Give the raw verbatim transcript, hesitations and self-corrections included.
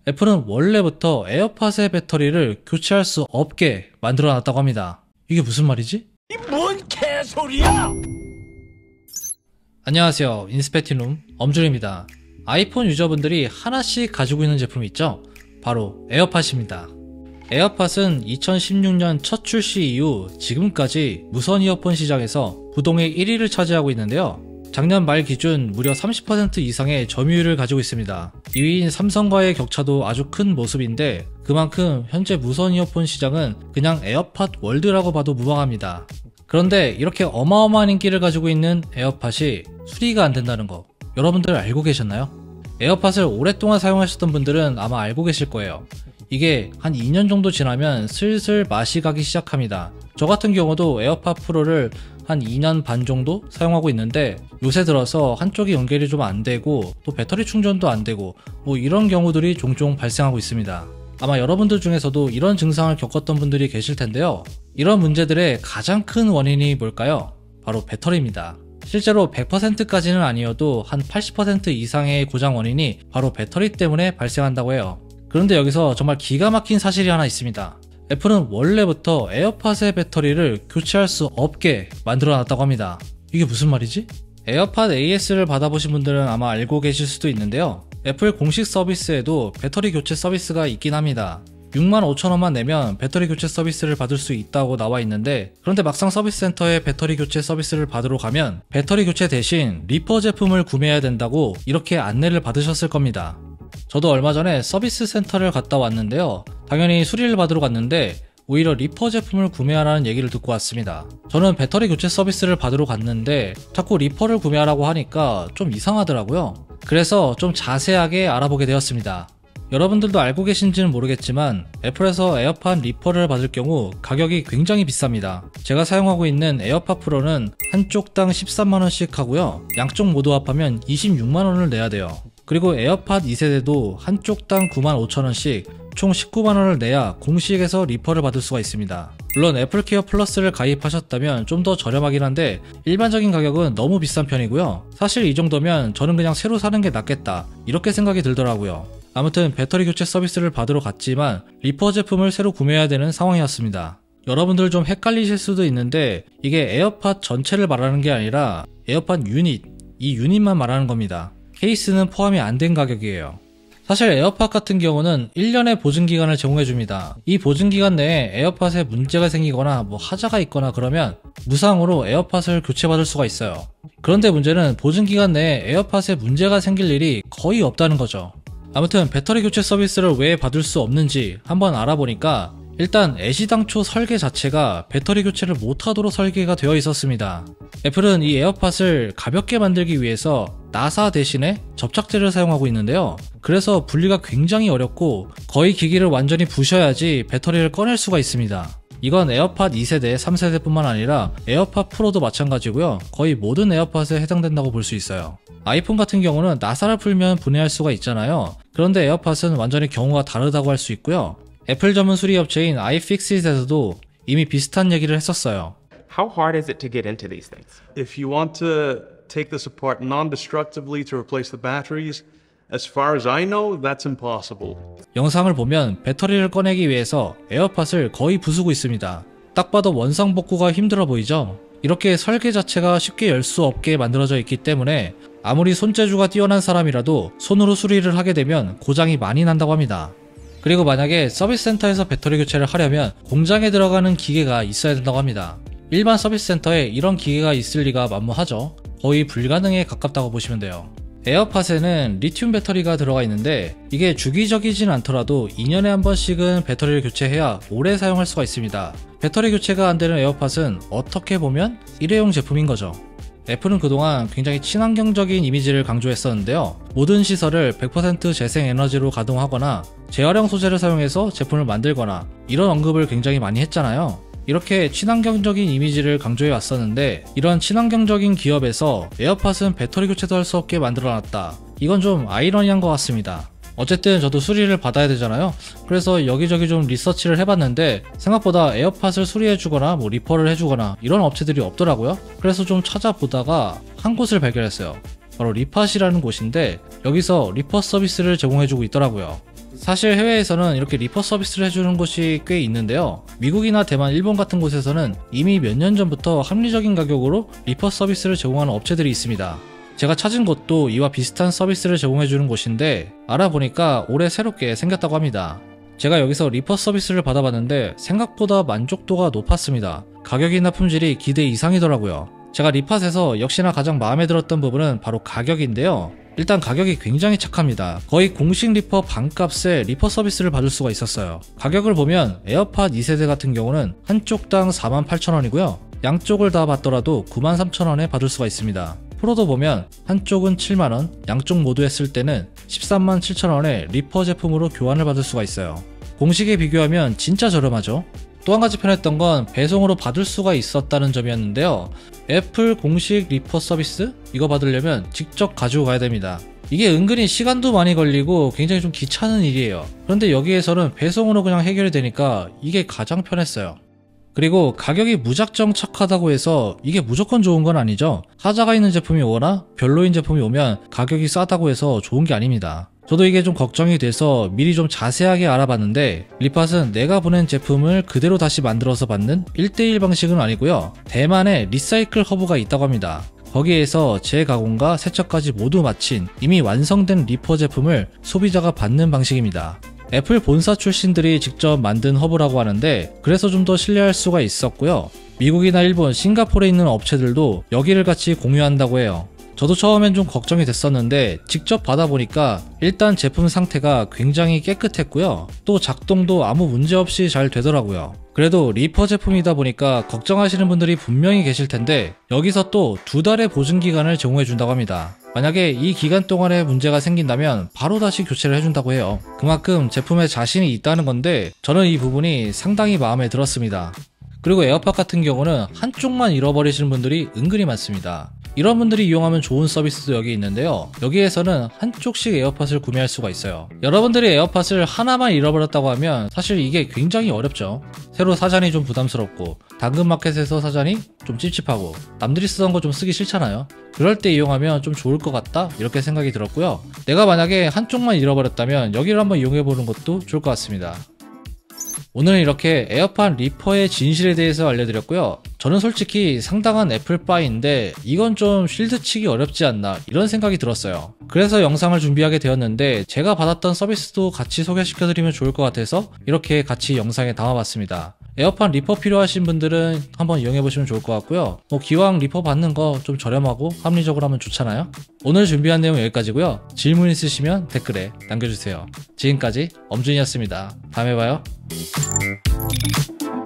애플은 원래부터 에어팟의 배터리를 교체할 수 없게 만들어 놨다고 합니다. 이게 무슨 말이지? 이 뭔 개소리야! 안녕하세요, 인스페티눔 엄준입니다. 아이폰 유저분들이 하나씩 가지고 있는 제품이 있죠? 바로 에어팟입니다. 에어팟은 이천십육 년 첫 출시 이후 지금까지 무선 이어폰 시장에서 부동의 일 위를 차지하고 있는데요. 작년 말 기준 무려 삼십 퍼센트 이상의 점유율을 가지고 있습니다. 이 위인 삼성과의 격차도 아주 큰 모습인데 그만큼 현재 무선 이어폰 시장은 그냥 에어팟 월드라고 봐도 무방합니다. 그런데 이렇게 어마어마한 인기를 가지고 있는 에어팟이 수리가 안 된다는 거 여러분들 알고 계셨나요? 에어팟을 오랫동안 사용하셨던 분들은 아마 알고 계실 거예요. 이게 한 이 년 정도 지나면 슬슬 맛이 가기 시작합니다. 저 같은 경우도 에어팟 프로를 한 이 년 반 정도 사용하고 있는데 요새 들어서 한쪽이 연결이 좀 안 되고 또 배터리 충전도 안 되고 뭐 이런 경우들이 종종 발생하고 있습니다. 아마 여러분들 중에서도 이런 증상을 겪었던 분들이 계실 텐데요. 이런 문제들의 가장 큰 원인이 뭘까요? 바로 배터리입니다. 실제로 백 퍼센트까지는 아니어도 한 팔십 퍼센트 이상의 고장 원인이 바로 배터리 때문에 발생한다고 해요. 그런데 여기서 정말 기가 막힌 사실이 하나 있습니다. 애플은 원래부터 에어팟의 배터리를 교체할 수 없게 만들어 놨다고 합니다. 이게 무슨 말이지? 에어팟 에이에스를 받아보신 분들은 아마 알고 계실 수도 있는데요. 애플 공식 서비스에도 배터리 교체 서비스가 있긴 합니다. 육만 오천 원만 내면 배터리 교체 서비스를 받을 수 있다고 나와 있는데 그런데 막상 서비스 센터에 배터리 교체 서비스를 받으러 가면 배터리 교체 대신 리퍼 제품을 구매해야 된다고 이렇게 안내를 받으셨을 겁니다. 저도 얼마 전에 서비스 센터를 갔다 왔는데요. 당연히 수리를 받으러 갔는데 오히려 리퍼 제품을 구매하라는 얘기를 듣고 왔습니다. 저는 배터리 교체 서비스를 받으러 갔는데 자꾸 리퍼를 구매하라고 하니까 좀 이상하더라고요. 그래서 좀 자세하게 알아보게 되었습니다. 여러분들도 알고 계신지는 모르겠지만 애플에서 에어팟 리퍼를 받을 경우 가격이 굉장히 비쌉니다. 제가 사용하고 있는 에어팟 프로는 한쪽당 십삼만 원씩 하고요. 양쪽 모두 합하면 이십육만 원을 내야 돼요. 그리고 에어팟 이 세대도 한쪽당 구만 오천 원씩 총 십구만 원을 내야 공식에서 리퍼를 받을 수가 있습니다. 물론 애플케어 플러스를 가입하셨다면 좀 더 저렴하긴 한데 일반적인 가격은 너무 비싼 편이고요. 사실 이 정도면 저는 그냥 새로 사는 게 낫겠다 이렇게 생각이 들더라고요. 아무튼 배터리 교체 서비스를 받으러 갔지만 리퍼 제품을 새로 구매해야 되는 상황이었습니다. 여러분들 좀 헷갈리실 수도 있는데 이게 에어팟 전체를 말하는 게 아니라 에어팟 유닛, 이 유닛만 말하는 겁니다. 케이스는 포함이 안 된 가격이에요. 사실 에어팟 같은 경우는 일 년의 보증기간을 제공해줍니다. 이 보증기간 내에 에어팟에 문제가 생기거나 뭐 하자가 있거나 그러면 무상으로 에어팟을 교체받을 수가 있어요. 그런데 문제는 보증기간 내에 에어팟에 문제가 생길 일이 거의 없다는 거죠. 아무튼 배터리 교체 서비스를 왜 받을 수 없는지 한번 알아보니까 일단 애시당초 설계 자체가 배터리 교체를 못하도록 설계가 되어 있었습니다. 애플은 이 에어팟을 가볍게 만들기 위해서 나사 대신에 접착제를 사용하고 있는데요. 그래서 분리가 굉장히 어렵고 거의 기기를 완전히 부셔야지 배터리를 꺼낼 수가 있습니다. 이건 에어팟 이 세대, 삼 세대뿐만 아니라 에어팟 프로도 마찬가지고요. 거의 모든 에어팟에 해당된다고 볼 수 있어요. 아이폰 같은 경우는 나사를 풀면 분해할 수가 있잖아요. 그런데 에어팟은 완전히 경우가 다르다고 할 수 있고요. 애플 전문 수리 업체인 아이픽싯에서도 이미 비슷한 얘기를 했었어요. How hard is it to get into these things? If you want to take this apart non-destructively to replace the batteries, as far as I know, that's impossible. 영상을 보면 배터리를 꺼내기 위해서 에어팟을 거의 부수고 있습니다. 딱 봐도 원상 복구가 힘들어 보이죠? 이렇게 설계 자체가 쉽게 열 수 없게 만들어져 있기 때문에 아무리 손재주가 뛰어난 사람이라도 손으로 수리를 하게 되면 고장이 많이 난다고 합니다. 그리고 만약에 서비스 센터에서 배터리 교체를 하려면 공장에 들어가는 기계가 있어야 된다고 합니다. 일반 서비스 센터에 이런 기계가 있을 리가 만무하죠. 거의 불가능에 가깝다고 보시면 돼요. 에어팟에는 리튬 배터리가 들어가 있는데 이게 주기적이진 않더라도 이 년에 한 번씩은 배터리를 교체해야 오래 사용할 수가 있습니다. 배터리 교체가 안 되는 에어팟은 어떻게 보면 일회용 제품인 거죠. 애플은 그동안 굉장히 친환경적인 이미지를 강조했었는데요. 모든 시설을 백 퍼센트 재생에너지로 가동하거나 재활용 소재를 사용해서 제품을 만들거나 이런 언급을 굉장히 많이 했잖아요. 이렇게 친환경적인 이미지를 강조해 왔었는데 이런 친환경적인 기업에서 에어팟은 배터리 교체도 할 수 없게 만들어놨다. 이건 좀 아이러니한 것 같습니다. 어쨌든 저도 수리를 받아야 되잖아요. 그래서 여기저기 좀 리서치를 해봤는데 생각보다 에어팟을 수리해주거나 뭐 리퍼를 해주거나 이런 업체들이 없더라고요. 그래서 좀 찾아보다가 한 곳을 발견했어요. 바로 리팟이라는 곳인데 여기서 리퍼 서비스를 제공해주고 있더라고요. 사실 해외에서는 이렇게 리퍼 서비스를 해주는 곳이 꽤 있는데요. 미국이나 대만, 일본 같은 곳에서는 이미 몇 년 전부터 합리적인 가격으로 리퍼 서비스를 제공하는 업체들이 있습니다. 제가 찾은 곳도 이와 비슷한 서비스를 제공해주는 곳인데 알아보니까 올해 새롭게 생겼다고 합니다. 제가 여기서 리퍼 서비스를 받아봤는데 생각보다 만족도가 높았습니다. 가격이나 품질이 기대 이상이더라고요. 제가 리팟에서 역시나 가장 마음에 들었던 부분은 바로 가격인데요. 일단 가격이 굉장히 착합니다. 거의 공식 리퍼 반값에 리퍼 서비스를 받을 수가 있었어요. 가격을 보면 에어팟 이 세대 같은 경우는 한쪽당 사만 팔천 원이고요. 양쪽을 다 받더라도 구만 삼천 원에 받을 수가 있습니다. 프로도 보면 한쪽은 칠만 원, 양쪽 모두 했을 때는 십삼만 칠천 원에 리퍼 제품으로 교환을 받을 수가 있어요. 공식에 비교하면 진짜 저렴하죠. 또 한 가지 편했던 건 배송으로 받을 수가 있었다는 점이었는데요. 애플 공식 리퍼 서비스? 이거 받으려면 직접 가지고 가야 됩니다. 이게 은근히 시간도 많이 걸리고 굉장히 좀 귀찮은 일이에요. 그런데 여기에서는 배송으로 그냥 해결이 되니까 이게 가장 편했어요. 그리고 가격이 무작정 착하다고 해서 이게 무조건 좋은 건 아니죠. 하자가 있는 제품이 오거나 별로인 제품이 오면 가격이 싸다고 해서 좋은 게 아닙니다. 저도 이게 좀 걱정이 돼서 미리 좀 자세하게 알아봤는데 리팟은 내가 보낸 제품을 그대로 다시 만들어서 받는 일 대일 방식은 아니고요. 대만에 리사이클 허브가 있다고 합니다. 거기에서 재가공과 세척까지 모두 마친 이미 완성된 리퍼 제품을 소비자가 받는 방식입니다. 애플 본사 출신들이 직접 만든 허브라고 하는데 그래서 좀 더 신뢰할 수가 있었고요. 미국이나 일본, 싱가포르에 있는 업체들도 여기를 같이 공유한다고 해요. 저도 처음엔 좀 걱정이 됐었는데 직접 받아보니까 일단 제품 상태가 굉장히 깨끗했고요. 또 작동도 아무 문제 없이 잘 되더라고요. 그래도 리퍼 제품이다 보니까 걱정하시는 분들이 분명히 계실 텐데 여기서 또 두 달의 보증 기간을 제공해 준다고 합니다. 만약에 이 기간 동안에 문제가 생긴다면 바로 다시 교체를 해준다고 해요. 그만큼 제품에 자신이 있다는 건데 저는 이 부분이 상당히 마음에 들었습니다. 그리고 에어팟 같은 경우는 한쪽만 잃어버리시는 분들이 은근히 많습니다. 이런 분들이 이용하면 좋은 서비스도 여기 있는데요. 여기에서는 한쪽씩 에어팟을 구매할 수가 있어요. 여러분들이 에어팟을 하나만 잃어버렸다고 하면 사실 이게 굉장히 어렵죠. 새로 사자니 좀 부담스럽고 당근마켓에서 사자니 좀 찝찝하고 남들이 쓰던 거 좀 쓰기 싫잖아요. 그럴 때 이용하면 좀 좋을 것 같다 이렇게 생각이 들었고요. 내가 만약에 한쪽만 잃어버렸다면 여기를 한번 이용해보는 것도 좋을 것 같습니다. 오늘은 이렇게 에어팟 리퍼의 진실에 대해서 알려드렸고요. 저는 솔직히 상당한 애플파이인데 이건 좀 쉴드 치기 어렵지 않나 이런 생각이 들었어요. 그래서 영상을 준비하게 되었는데 제가 받았던 서비스도 같이 소개시켜드리면 좋을 것 같아서 이렇게 같이 영상에 담아봤습니다. 에어팟 리퍼 필요하신 분들은 한번 이용해보시면 좋을 것 같고요. 뭐 기왕 리퍼 받는 거 좀 저렴하고 합리적으로 하면 좋잖아요. 오늘 준비한 내용 여기까지고요. 질문 있으시면 댓글에 남겨주세요. 지금까지 엄준이었습니다. 다음에 봐요.